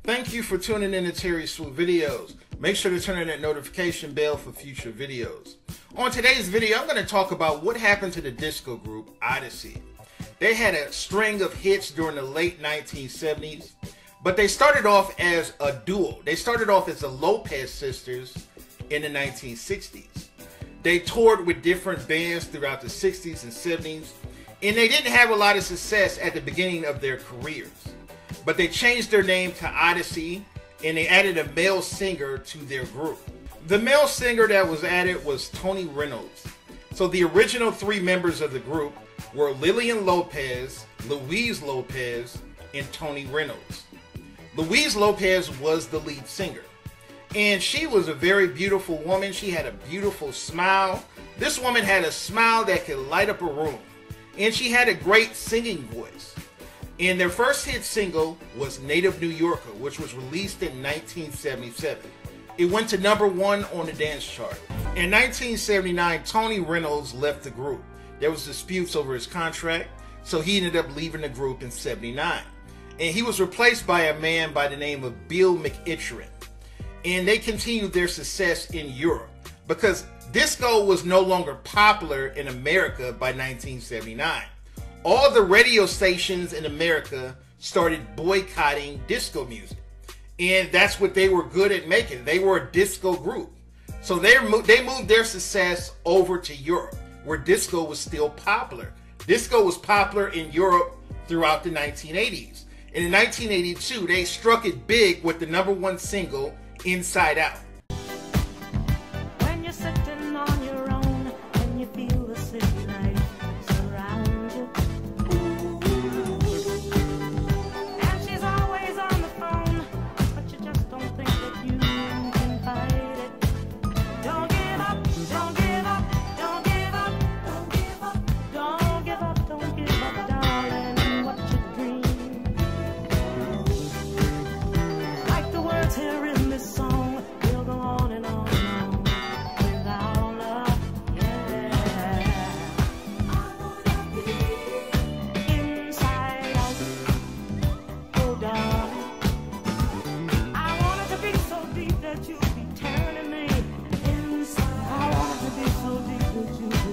Thank you for tuning in to Terry Swoop Videos. Make sure to turn on that notification bell for future videos. On today's video, I'm going to talk about what happened to the disco group Odyssey. They had a string of hits during the late 1970s, but they started off as a duo. They started off as the Lopez sisters in the 1960s. They toured with different bands throughout the 60s and 70s, and they didn't have a lot of success at the beginning of their careers. But they changed their name to Odyssey, and they added a male singer to their group. The male singer that was added was Tony Reynolds. So the original three members of the group were Lillian Lopez, Louise Lopez, and Tony Reynolds. Louise Lopez was the lead singer, and she was a very beautiful woman. She had a beautiful smile. This woman had a smile that could light up a room, and she had a great singing voice. And their first hit single was Native New Yorker, which was released in 1977. It went to #1 on the dance chart. In 1979, Tony Reynolds left the group. There was disputes over his contract, so he ended up leaving the group in '79. And he was replaced by a man by the name of Bill McEachern. And they continued their success in Europe because disco was no longer popular in America by 1979. All the radio stations in America started boycotting disco music. And that's what they were good at making. They were a disco group. So they moved their success over to Europe, where disco was still popular. Disco was popular in Europe throughout the 1980s. And in 1982, they struck it big with the #1 single, Inside Out. When you're sitting on your own and you feel the city life surround you, and she's always on the phone, but you just don't think that you can fight it. Don't give up, don't give up, don't give up, don't give up, don't give up, don't give up, darling, what you dream. Like the words here in this song, we'll go on and on and on without love, yeah. I wanna be inside out, oh darling. I want it to be so deep that you'll be turning me inside. I want it to be so deep that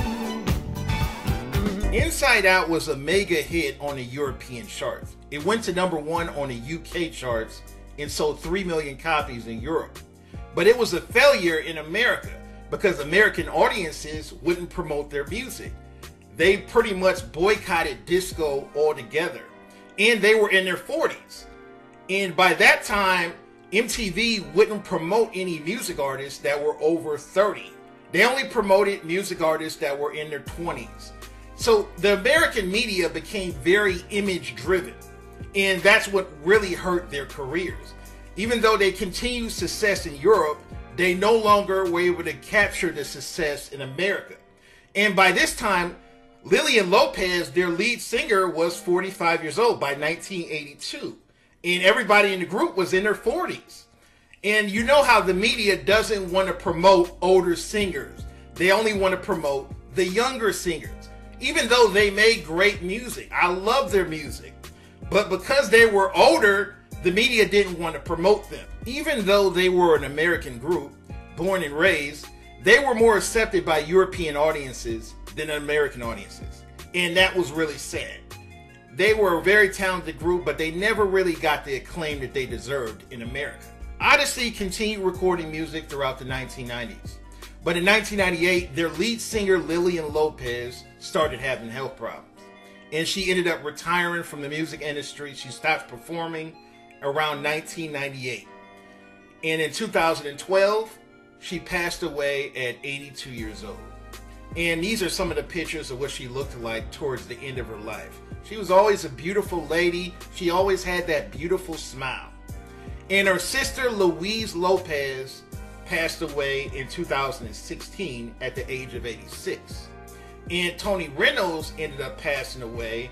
you believe. Inside Out was a mega hit on the European charts. It went to #1 on the UK charts and sold 3 million copies in Europe. But it was a failure in America because American audiences wouldn't promote their music. They pretty much boycotted disco altogether. And they were in their 40s. And by that time, MTV wouldn't promote any music artists that were over 30. They only promoted music artists that were in their 20s. So the American media became very image driven. And that's what really hurt their careers. Even though they continued success in Europe, they no longer were able to capture the success in America. And by this time, Lillian Lopez, their lead singer, was 45 years old by 1982. And everybody in the group was in their 40s. And you know how the media doesn't want to promote older singers. They only want to promote the younger singers. Even though they made great music. I love their music. But because they were older, the media didn't want to promote them. Even though they were an American group, born and raised, they were more accepted by European audiences than American audiences. And that was really sad. They were a very talented group, but they never really got the acclaim that they deserved in America. Odyssey continued recording music throughout the 1990s. But in 1998, their lead singer Lillian Lopez started having health problems. And she ended up retiring from the music industry. She stopped performing around 1998. And in 2012, she passed away at 82 years old. And these are some of the pictures of what she looked like towards the end of her life. She was always a beautiful lady. She always had that beautiful smile. And her sister Louise Lopez passed away in 2016 at the age of 86. And Tony Reynolds ended up passing away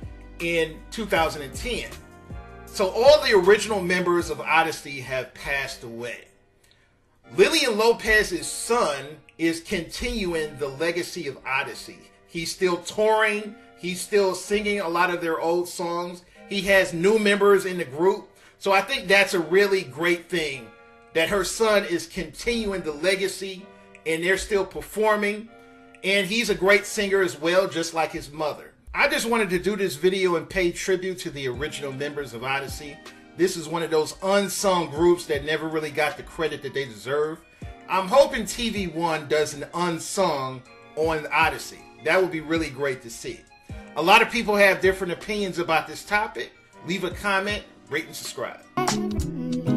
in 2010. So all the original members of Odyssey have passed away. Lillian Lopez's son is continuing the legacy of Odyssey. He's still touring. He's still singing a lot of their old songs. He has new members in the group. So I think that's a really great thing, that her son is continuing the legacy and they're still performing. And he's a great singer as well, just like his mother. I just wanted to do this video and pay tribute to the original members of Odyssey. This is one of those unsung groups that never really got the credit that they deserve. I'm hoping TV One does an unsung on Odyssey. That would be really great to see. A lot of people have different opinions about this topic. Leave a comment, rate, and subscribe.